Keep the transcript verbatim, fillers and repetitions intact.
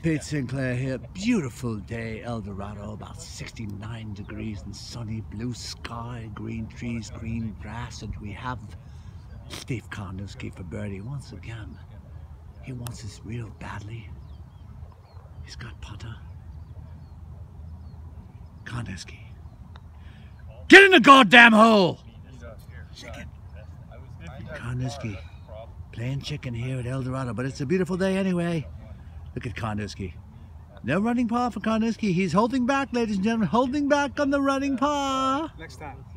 Pete Sinclair here. Beautiful day, El Dorado, about sixty-nine degrees and sunny, blue sky, green trees, green grass, and we have Steve Carnewski for birdie once again. He wants this real badly. He's got putter. Carnewski. Get in the goddamn hole! Chicken. Carnewski. Playing chicken here at El Dorado, but it's a beautiful day anyway. Look at Carnewski. No running paw for Carnewski. He's holding back, ladies and gentlemen. Holding back on the running paw. Next time.